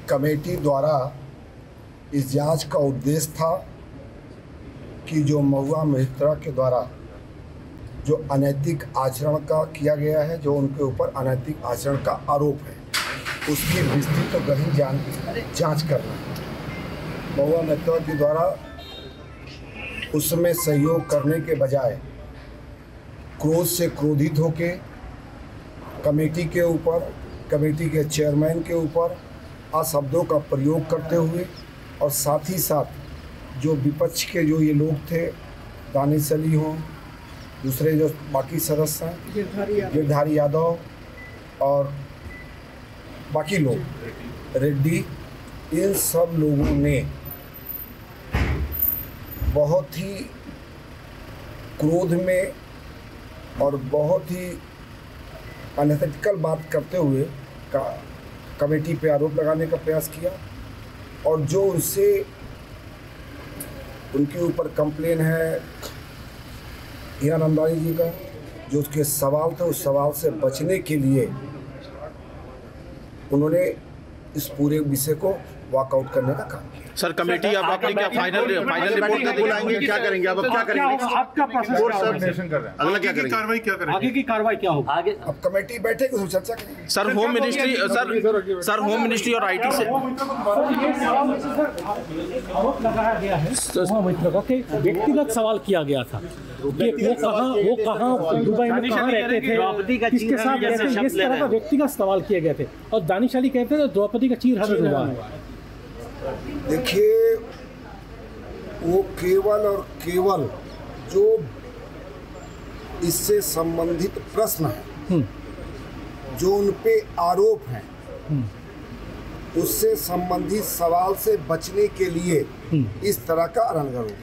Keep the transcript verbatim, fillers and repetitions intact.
Committee द्वारा इस जांच का उद्देश्य था कि जो महुआ मित्रा के द्वारा जो अनैतिक आचरण का किया गया है, जो उनके ऊपर अनैतिक आचरण का आरोप है, उसकी विस्तृत और गहन जांच करना है। महुआ मित्रा के द्वारा उसमें सहयोग करने के बजाय क्रोध से क्रोधित होके कमेटी के ऊपर, कमेटी के चेयरमैन के ऊपर अशब्दों का प्रयोग करते हुए और साथ ही साथ जो विपक्ष के जो ये लोग थे, दानिश अली हों, दूसरे जो बाकी सदस्य हैं, गिरधारी यादव और बाकी लोग, रेड्डी, इन सब लोगों ने बहुत ही क्रोध में और बहुत ही अनएथिकल बात करते हुए का कमेटी पे आरोप लगाने का प्रयास किया। और जो उनसे उनके ऊपर कंप्लेन है हीरानंदानी जी का, जो उसके सवाल थे, उस सवाल से बचने के लिए उन्होंने इस पूरे विषय को वॉकआउट करने का काम किया। सर, कमेटी अब अपनी क्या फाइनल फाइनल रिपोर्ट कब बुलाएंगे, क्या करेंगे, अब क्या करेंगे, आपका प्रोसेस कर रहे हैं, अगला क्या करेंगे, कार्रवाई क्या करेंगे, आगे की कार्रवाई क्या होगी? आगे अब कमेटी बैठेगी, उसमें चर्चा करेंगे। Sir, home ministry sir sir home ministry और आईटी से आरोप लगाया गया है महुआ मित्रा का कि व्यक्तिगत सवाल किया गया था कि वो कहाँ वो कहाँ दुबई में कहाँ रहते थे, किसके साथ रहते थे, इस तरह का व्यक्तिगत सवाल किए गए थे। और दानिश अली कहते थे द्रौपदी का चीर हरण हुआ है। देखिए, वो केवल और केवल जो इससे संबंधित प्रश्न है, जो उन पे आरोप हैं, उससे संबंधित सवाल से बचने के लिए इस तरह का रणगाड़